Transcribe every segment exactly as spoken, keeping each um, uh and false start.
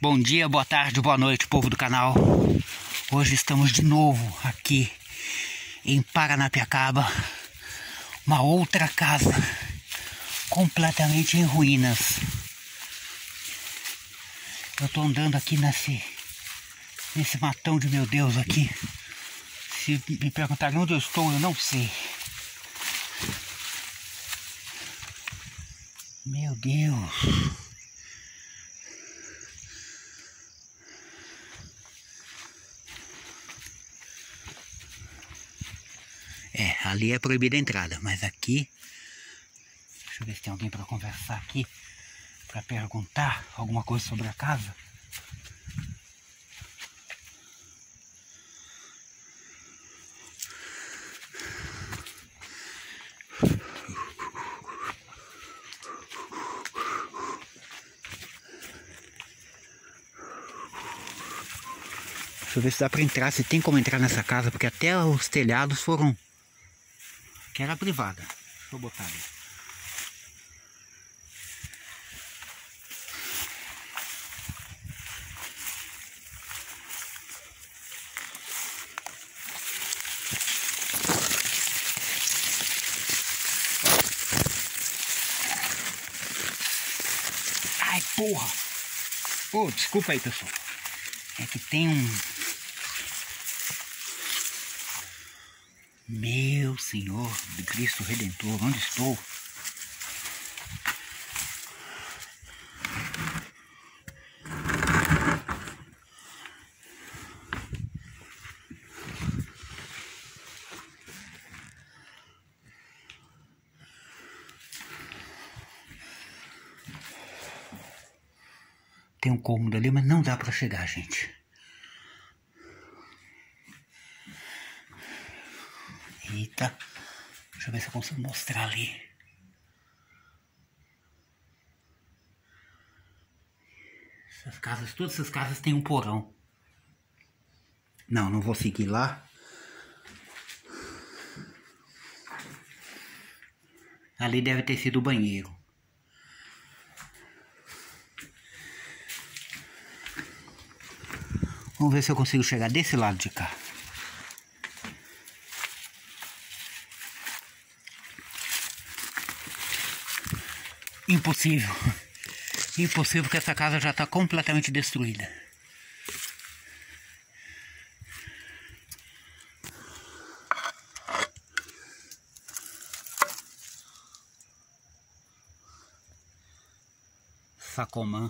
Bom dia, boa tarde, boa noite, povo do canal. Hoje estamos de novo aqui em Paranapiacaba, uma outra casa completamente em ruínas. Eu tô andando aqui nesse, nesse matão de meu Deus aqui. Se me perguntarem onde eu estou, eu não sei. Meu Deus. É, ali é proibida a entrada, mas aqui... Deixa eu ver se tem alguém para conversar aqui, para perguntar alguma coisa sobre a casa. Deixa eu ver se dá para entrar, se tem como entrar nessa casa, porque até os telhados foram... que era privada. Deixa eu botar ali. Ai, porra! Oh, desculpa aí, pessoal. É que tem um... Meu Senhor de Cristo Redentor, onde estou? Tem um cômodo ali, mas não dá para chegar, gente. Eita, deixa eu ver se eu consigo mostrar ali. Essas casas, todas essas casas têm um porão. Não, não vou seguir lá. Ali deve ter sido o banheiro. Vamos ver se eu consigo chegar desse lado de cá. Impossível. Impossível, porque essa casa já está completamente destruída. Sacomã.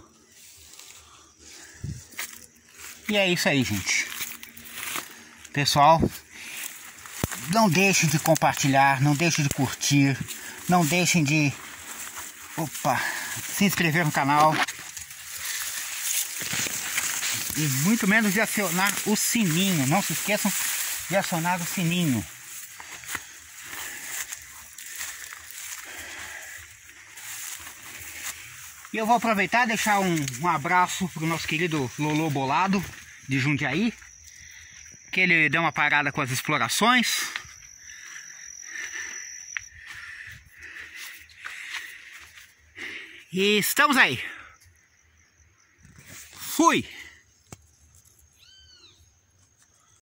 E é isso aí, gente. Pessoal, não deixem de compartilhar, não deixem de curtir, não deixem de... Opa, se inscrever no canal. E muito menos de acionar o sininho. Não se esqueçam de acionar o sininho. E eu vou aproveitar e deixar um, um abraço para o nosso querido Lolo Bolado, de Jundiaí. Que ele deu uma parada com as explorações. E estamos aí. Fui!